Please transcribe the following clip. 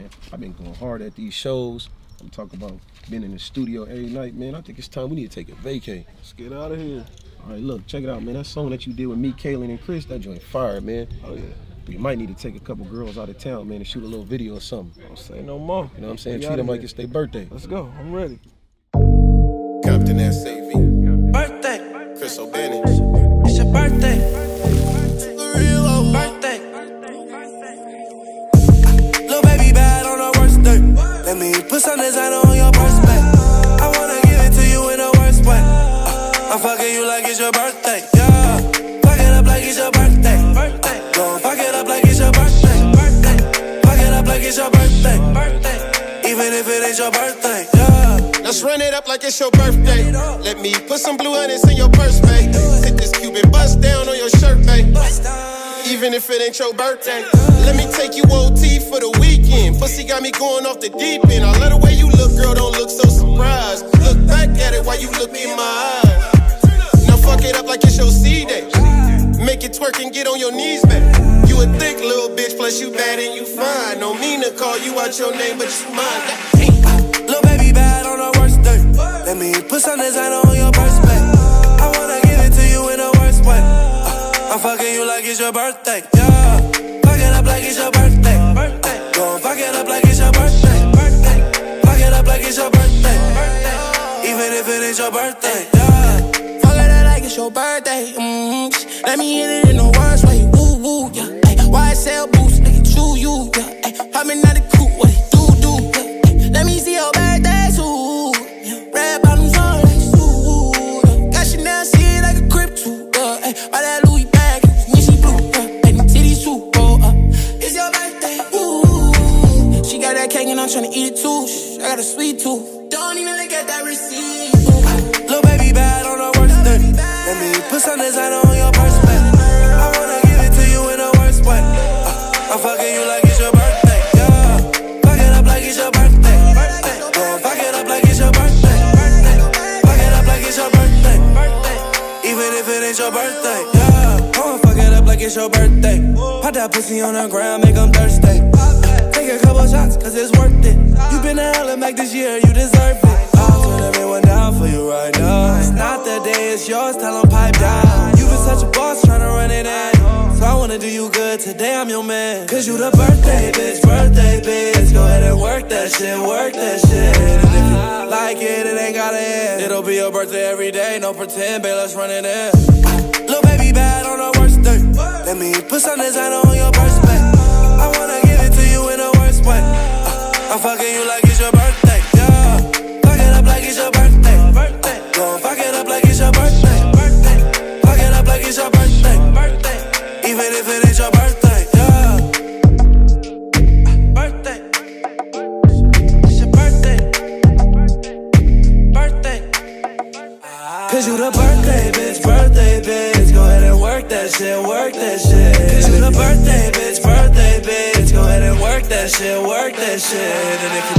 man. I've been going hard at these shows. I'm talking about being in the studio every night, man. I think it's time we need to take a vacay. Let's get out of here. All right, look, check it out, man. That song that you did with me, Kaylin, and Chris, that joint fire, man. Oh, yeah. We might need to take a couple girls out of town, man, and shoot a little video or something. Don't say no more. You know what I'm saying? Treat them like it's their birthday. Let's go. I'm ready. Compton S.A.V. Birthday. Chris O'Bannon. It's your birthday. Birthday. Little baby bad on her worst day. Let me put some designer on your purse back. I wanna give it to you in the worst way. I'm fucking you like it's your birthday. Yeah. Fuck it up like it's your birthday. Go fuck it up like it's your birthday. Fuck it up like it's your birthday. Even if it ain't your birthday. Yeah. Let's run it up like it's your birthday. Let me put some blue hundreds in your purse, babe. Hit this Cuban bust down on your shirt, babe. Even if it ain't your birthday. Let me take you OT for the weekend. Pussy got me going off the deep end. I love the way you look, girl, don't look so surprised. Look back at it while you look in my eyes. Now fuck it up like it's your C-Day. Make it twerk and get on your knees, babe. You a thick little bitch, plus you bad and you fine. No mean to call you out your name, but you mine. Little baby bad on her worst day. Let me put some designer on your purse back. I wanna give it to you in the worst way. I'm fucking you like it's your birthday. Yeah. Fuck it up like it's your birthday. Go fuck it up like it's your birthday. Fuck it up like it's your birthday. Even if it ain't your birthday. Yeah. Fuck it up like it's your birthday. Let me hit it in the worst way. Woo woo, yeah. Why sell boots? Nigga, chew you, yeah. Popping out the coupe, what it do, yeah. Let me see your birthday too. Red bottoms on like suit. Got Chanel shit like a crib too. Buy that Louis bag, Nisha blue. And the titties too. It's your birthday. Ooh. She got that cake and I'm tryna eat it too. I got a sweet tooth. Don't even look at that receipt. Little baby bad on her worst day. Let me put some designer on your purse back. I wanna give it to you in the worst way. I'm fucking you like it's your birthday. Yeah. Fuck it up like it's your birthday. Fuck it up like it's your birthday. Fuck it up like it's your birthday. Even if it ain't your birthday. Yeah. I'ma fuck it up like it's your birthday. Put that pussy on the ground, make them thirsty. Take a couple shots, cause it's worth it. You been to hell and back this year, you deserve it. I'll turn everyone down for you right now. It's not the day, it's yours, tell them pipe down. You been such a boss, tryna run it in. So I wanna do you good, today I'm your man. Cause you the birthday bitch, go ahead and work that shit, And if you like it, it ain't gotta end. It'll be your birthday every day, no pretend, babe, let's run it in. Little baby bad on her worst day. Let me put some designer on your purse back. I wanna give it to you in the worst way. I'm fucking you like it's your birthday, yeah. Fuck it up like it's your birthday. Go fuck it up like it's your birthday. Fuck it up like it's your birthday. Even if it ain't your birthday, yeah. Birthday. It's your birthday. Birthday. Cause you the birthday bitch, go ahead and work that shit, Cause you the birthday bitch, go ahead and work that shit, And if you